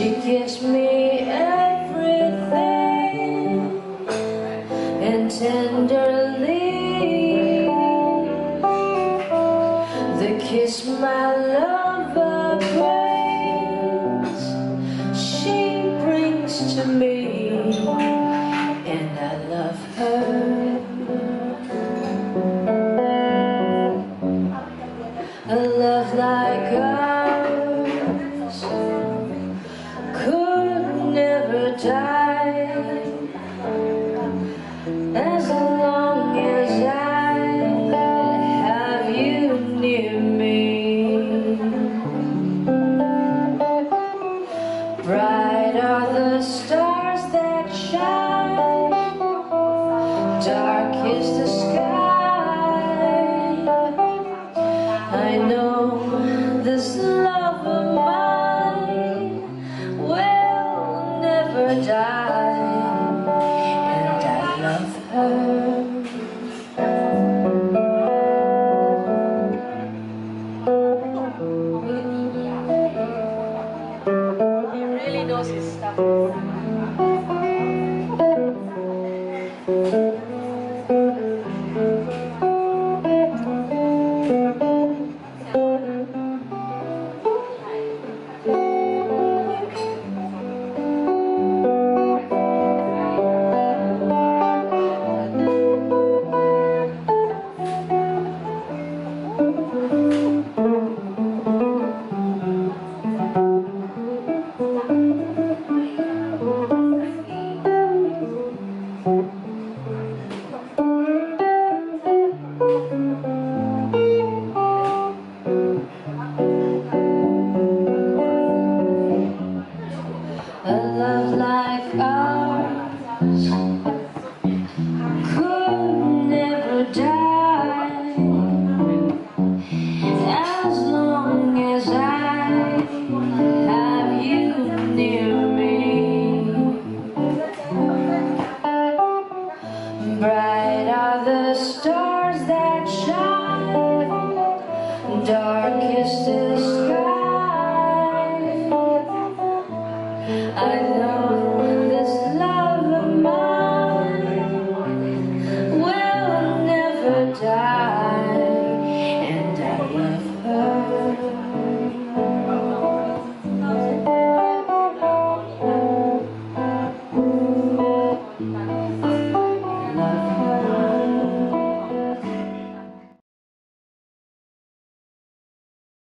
She gives me everything, and tenderly the kiss my lover brings, she brings to me, and I love her. A love like ours could never die, as long as I have you near me. Bright are the stars that shine, dark is the sky. I know this love of mine will never die, and I love her. He really knows his stuff. A love like ours could never die, as long as I have you near me. Bright are the stars that shine, dark